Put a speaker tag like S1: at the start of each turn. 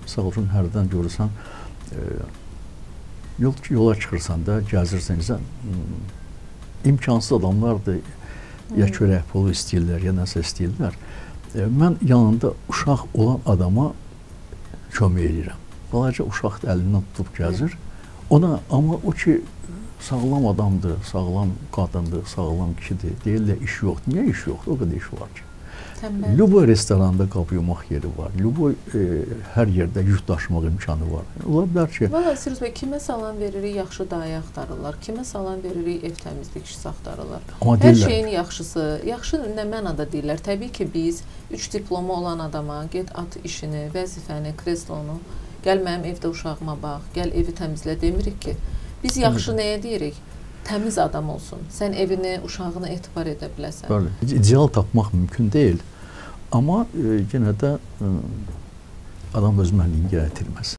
S1: misal üçün, hərdən görürsən, yola çıxırsan da, gəzirsən, imkansız adamlardır, ya çörək pulu istəyirlər, ya nəsə istəyirlər. Mən yanında uşaq olan adama kömək edirəm. Balaca uşaq da əlindən tutub gəzir. Ona, amma o ki, sağlam adamdır, sağlam qadındır, sağlam kişidir. Deyirlər, iş yoxdur. Niyə iş yoxdur? O qədər iş var ki. Lüboy restoranda qab yumaq yeri var. Lüboy hər yerdə yük daşımaq imkanı var. Ola bilər ki...
S2: Valla, Sirus bəy, kimə salam veririk, yaxşı dayı axtarırlar. Kimə salam veririk, ev təmizlikçisi axtarırlar. Hər şeyin yaxşısı, yaxşı nə mənada deyirlər. Təbii ki, biz 3 diplomu olan adama get at işini, vəzifəni, kreslonu, gəl mənim evdə uşağıma bax, gəl evi təmizlə demirik ki. Biz yaxşı nəyə deyirik? Təmiz adam olsun. Sən evini, uşağını etibar edə biləsən.
S1: Bəli, ideal tapmaq mümkün deyil. Amma yenə də adam öz mənliyini gətirməz.